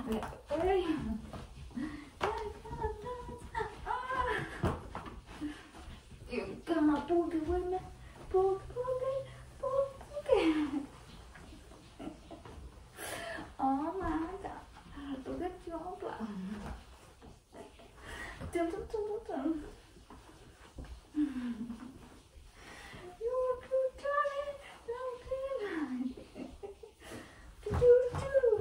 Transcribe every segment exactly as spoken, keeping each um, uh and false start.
You gonna boogie with me? Boogie, boogie, boogie. Oh my God, look at your blood. Dun, dun, dun, dun, dun. You're too tiny, don't be do do do.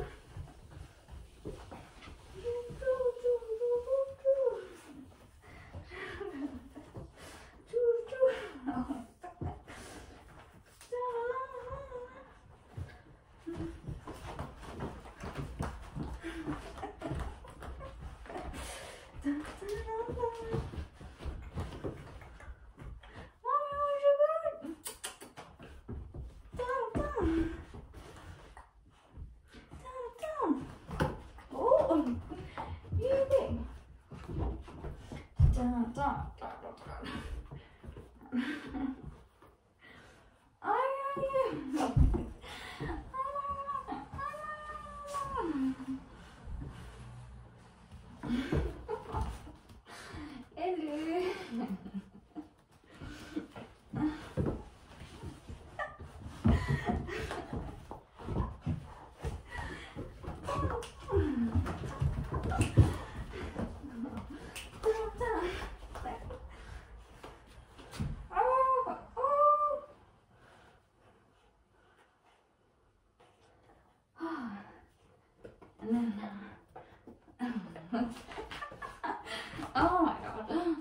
Oh my God.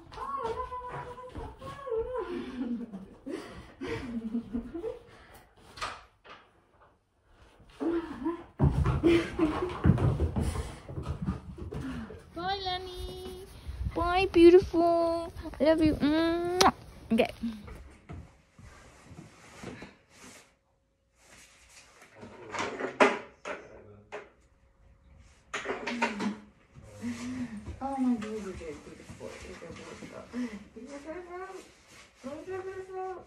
Bye, Lenny. Bye, beautiful. I love you. Mwah. Okay. Oh my God, you're beautiful. You're beautiful. You're beautiful. You're beautiful.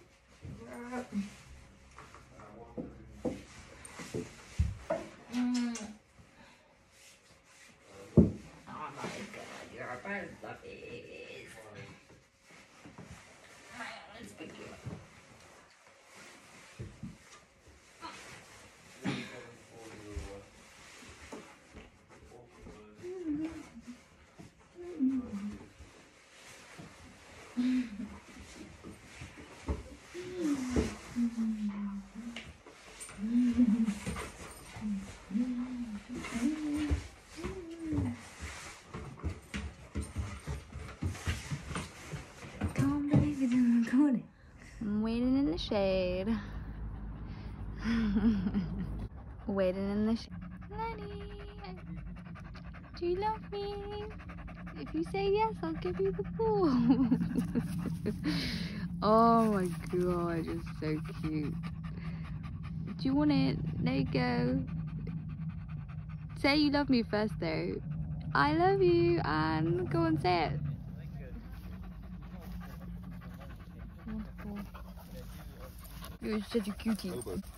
Mm. Oh my God, you're both puppies. Let's pick you up. I'm waiting in the shade. Waiting in the shade. Lenny, do you love me? If you say yes, I'll give you the pool. Oh my God, you're so cute. Do you want it? There you go. Say you love me first though. I love you, and go and say it. You're such a cutie.